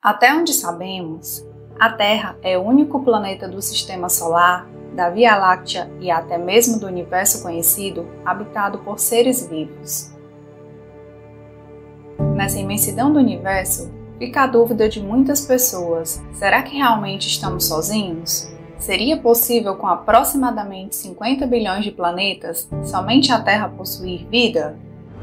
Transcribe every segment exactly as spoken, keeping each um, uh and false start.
Até onde sabemos, a Terra é o único planeta do Sistema Solar, da Via Láctea e até mesmo do universo conhecido habitado por seres vivos. Nessa imensidão do universo, fica a dúvida de muitas pessoas: será que realmente estamos sozinhos? Seria possível, com aproximadamente cinquenta bilhões de planetas, somente a Terra possuir vida?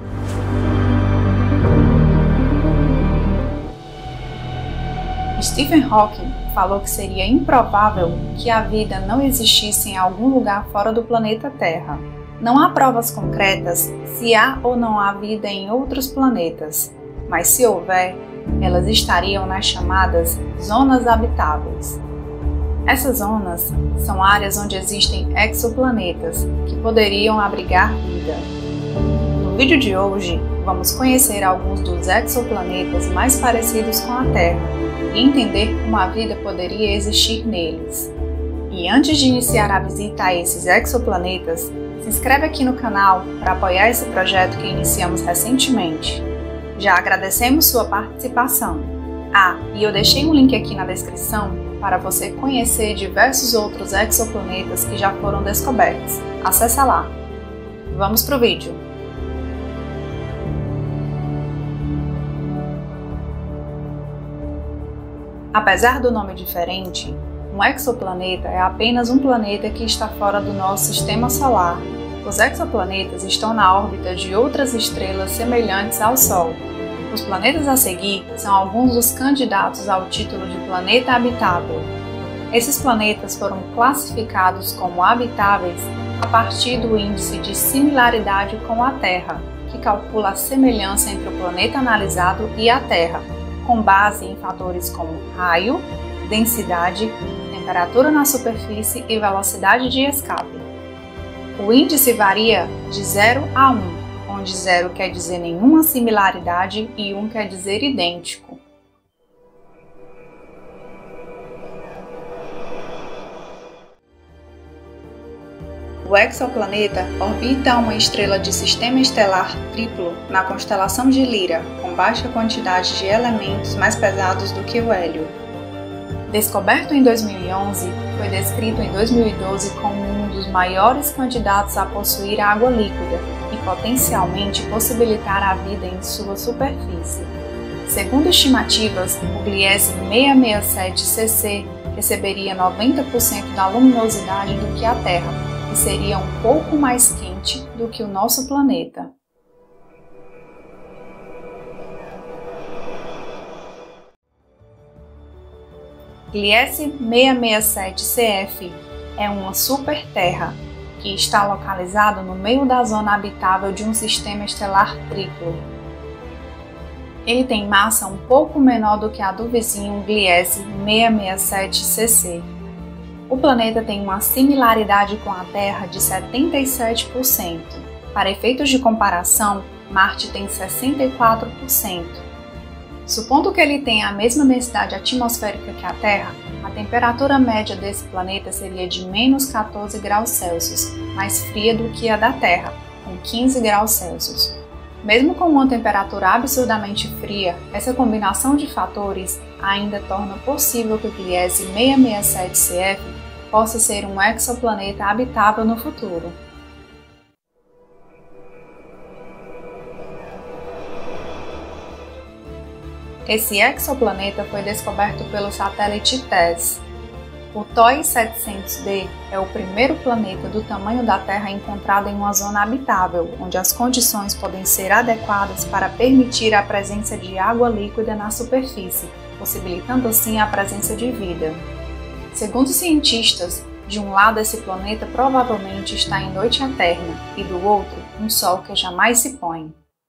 Stephen Hawking falou que seria improvável que a vida não existisse em algum lugar fora do planeta Terra. Não há provas concretas se há ou não há vida em outros planetas, mas se houver, elas estariam nas chamadas zonas habitáveis. Essas zonas são áreas onde existem exoplanetas que poderiam abrigar vida. No vídeo de hoje, vamos conhecer alguns dos exoplanetas mais parecidos com a Terra e entender como a vida poderia existir neles. E antes de iniciar a visita a esses exoplanetas, se inscreve aqui no canal para apoiar esse projeto que iniciamos recentemente. Já agradecemos sua participação. Ah, e eu deixei um link aqui na descrição para você conhecer diversos outros exoplanetas que já foram descobertos. Acesse lá. Vamos pro vídeo. Apesar do nome diferente, um exoplaneta é apenas um planeta que está fora do nosso sistema solar. Os exoplanetas estão na órbita de outras estrelas semelhantes ao Sol. Os planetas a seguir são alguns dos candidatos ao título de planeta habitável. Esses planetas foram classificados como habitáveis a partir do índice de similaridade com a Terra, que calcula a semelhança entre o planeta analisado e a Terra, com base em fatores como raio, densidade, temperatura na superfície e velocidade de escape. O índice varia de zero a um, onde zero quer dizer nenhuma similaridade e um quer dizer idêntico. O exoplaneta orbita uma estrela de sistema estelar triplo na constelação de Lyra, com baixa quantidade de elementos mais pesados do que o hélio. Descoberto em dois mil e onze, foi descrito em dois mil e doze como um dos maiores candidatos a possuir água líquida e potencialmente possibilitar a vida em sua superfície. Segundo estimativas, o Gliese seiscentos e sessenta e sete C C receberia noventa por cento da luminosidade do que a Terra, e seria um pouco mais quente do que o nosso planeta. Gliese seiscentos e sessenta e sete C F é uma superterra que está localizado no meio da zona habitável de um sistema estelar triplo. Ele tem massa um pouco menor do que a do vizinho Gliese seiscentos e sessenta e sete C C. O planeta tem uma similaridade com a Terra de setenta e sete por cento. Para efeitos de comparação, Marte tem sessenta e quatro por cento. Supondo que ele tenha a mesma densidade atmosférica que a Terra, a temperatura média desse planeta seria de menos quatorze graus Celsius, mais fria do que a da Terra, com quinze graus Celsius. Mesmo com uma temperatura absurdamente fria, essa combinação de fatores ainda torna possível que o Gliese seiscentos e sessenta e sete C F possa ser um exoplaneta habitável no futuro. Esse exoplaneta foi descoberto pelo satélite TESS. O T O I setecentos D é o primeiro planeta do tamanho da Terra encontrado em uma zona habitável, onde as condições podem ser adequadas para permitir a presença de água líquida na superfície, possibilitando assim a presença de vida. Segundo cientistas, de um lado esse planeta provavelmente está em noite eterna e do outro um sol que jamais se põe.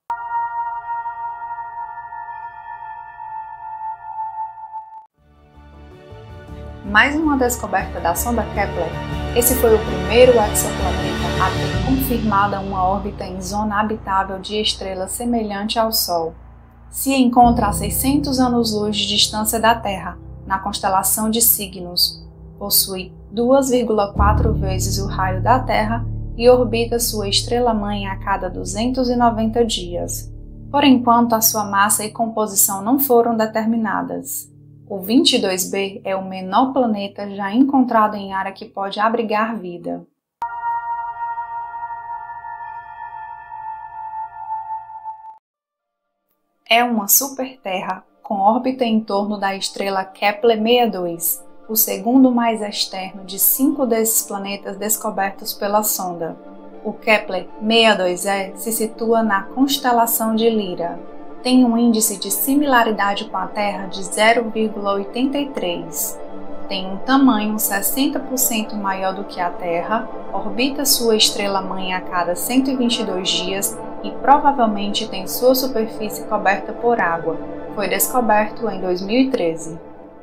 Mais uma descoberta da sonda Kepler, esse foi o primeiro exoplaneta a ter confirmada uma órbita em zona habitável de estrela semelhante ao Sol. Se encontra a seiscentos anos-luz de distância da Terra, na constelação de Cygnus, possui duas vírgula quatro vezes o raio da Terra e orbita sua estrela-mãe a cada duzentos e noventa dias. Por enquanto, a sua massa e composição não foram determinadas. O vinte e dois b é o menor planeta já encontrado em área que pode abrigar vida. É uma superterra com órbita em torno da estrela Kepler sessenta e dois, o segundo mais externo de cinco desses planetas descobertos pela sonda. O Kepler sessenta e dois e se situa na constelação de Lyra. Tem um índice de similaridade com a Terra de zero vírgula oitenta e três. Tem um tamanho sessenta por cento maior do que a Terra, orbita sua estrela-mãe a cada cento e vinte e dois dias e provavelmente tem sua superfície coberta por água. Foi descoberto em dois mil e treze.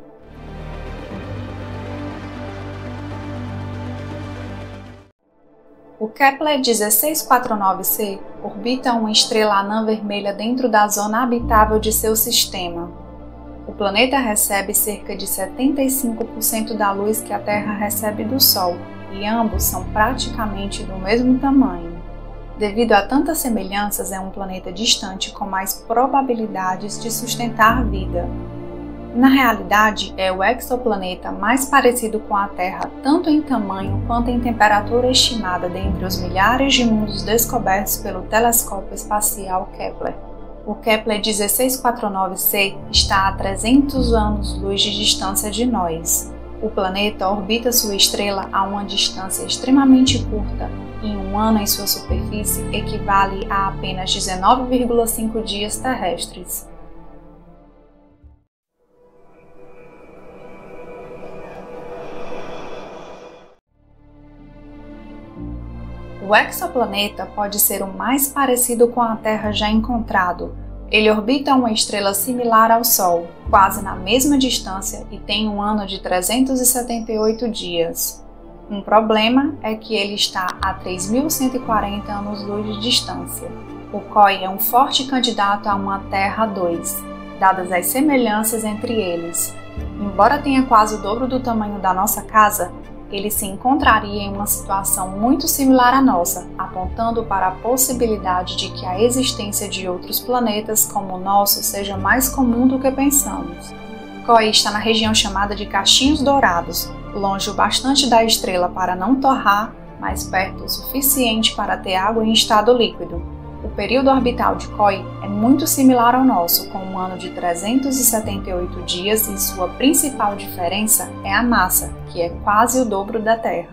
O Kepler dezesseis quarenta e nove c orbita uma estrela anã vermelha dentro da zona habitável de seu sistema. O planeta recebe cerca de setenta e cinco por cento da luz que a Terra recebe do Sol, e ambos são praticamente do mesmo tamanho. Devido a tantas semelhanças, é um planeta distante com mais probabilidades de sustentar vida. Na realidade, é o exoplaneta mais parecido com a Terra tanto em tamanho quanto em temperatura estimada dentre os milhares de mundos descobertos pelo telescópio espacial Kepler. O Kepler dezesseis quarenta e nove c está a trezentos anos-luz de distância de nós. O planeta orbita sua estrela a uma distância extremamente curta e um ano em sua superfície equivale a apenas dezenove vírgula cinco dias terrestres. O exoplaneta pode ser o mais parecido com a Terra já encontrado. Ele orbita uma estrela similar ao Sol, quase na mesma distância e tem um ano de trezentos e setenta e oito dias. Um problema é que ele está a três mil cento e quarenta anos-luz de distância. O C O I é um forte candidato a uma Terra dois, dadas as semelhanças entre eles. Embora tenha quase o dobro do tamanho da nossa casa, ele se encontraria em uma situação muito similar à nossa, apontando para a possibilidade de que a existência de outros planetas como o nosso seja mais comum do que pensamos. C O I está na região chamada de Cachinhos Dourados, longe o bastante da estrela para não torrar, mas perto o suficiente para ter água em estado líquido. O período orbital de C O I é muito similar ao nosso, com um ano de trezentos e setenta e oito dias, e sua principal diferença é a massa, que é quase o dobro da Terra.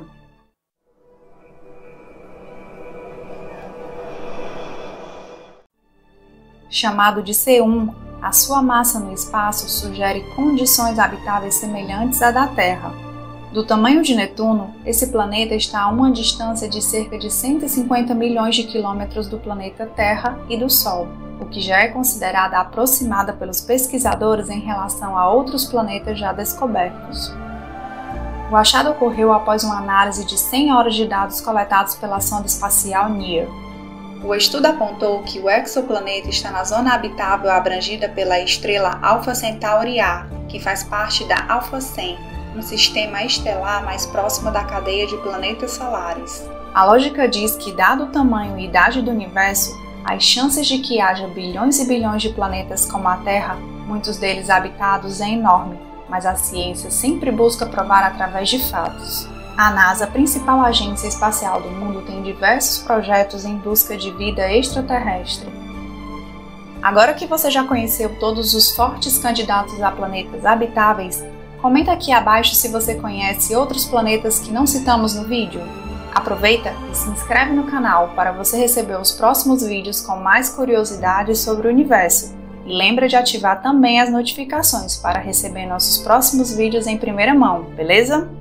Chamado de C um, a sua massa no espaço sugere condições habitáveis semelhantes à da Terra. Do tamanho de Netuno, esse planeta está a uma distância de cerca de cento e cinquenta milhões de quilômetros do planeta Terra e do Sol, o que já é considerada aproximada pelos pesquisadores em relação a outros planetas já descobertos. O achado ocorreu após uma análise de cem horas de dados coletados pela sonda espacial NEAR. O estudo apontou que o exoplaneta está na zona habitável abrangida pela estrela Alpha Centauri A, que faz parte da Alpha cem, um sistema estelar mais próximo da cadeia de planetas solares. A lógica diz que, dado o tamanho e idade do universo, as chances de que haja bilhões e bilhões de planetas como a Terra, muitos deles habitados, é enorme, mas a ciência sempre busca provar através de fatos. A NASA, principal agência espacial do mundo, tem diversos projetos em busca de vida extraterrestre. Agora que você já conheceu todos os fortes candidatos a planetas habitáveis, comenta aqui abaixo se você conhece outros planetas que não citamos no vídeo. Aproveita e se inscreve no canal para você receber os próximos vídeos com mais curiosidades sobre o universo. E lembra de ativar também as notificações para receber nossos próximos vídeos em primeira mão, beleza?